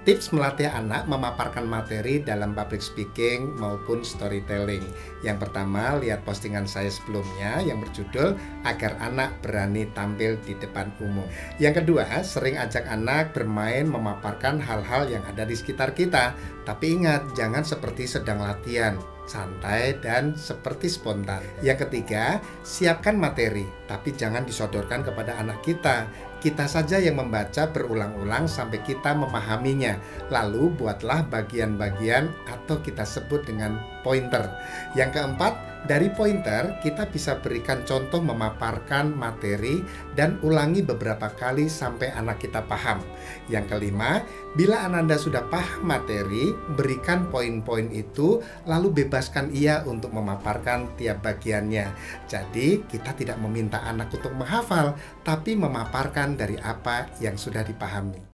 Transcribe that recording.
Tips melatih anak memaparkan materi dalam public speaking maupun storytelling. Yang pertama, lihat postingan saya sebelumnya yang berjudul "Agar Anak Berani Tampil di Depan Umum". Yang kedua, sering ajak anak bermain memaparkan hal-hal yang ada di sekitar kita. Tapi ingat, jangan seperti sedang latihan, santai dan seperti spontan. Yang ketiga, siapkan materi, tapi jangan disodorkan kepada anak kita. Kita saja yang membaca berulang-ulang sampai kita memahaminya. Lalu buatlah bagian-bagian atau kita sebut dengan pointer. Yang keempat, dari pointer kita bisa berikan contoh memaparkan materi dan ulangi beberapa kali sampai anak kita paham. Yang kelima, bila Ananda sudah paham materi, berikan poin-poin itu lalu bebaskan ia untuk memaparkan tiap bagiannya. Jadi kita tidak meminta anak untuk menghafal, tapi memaparkan dari apa yang sudah dipahami.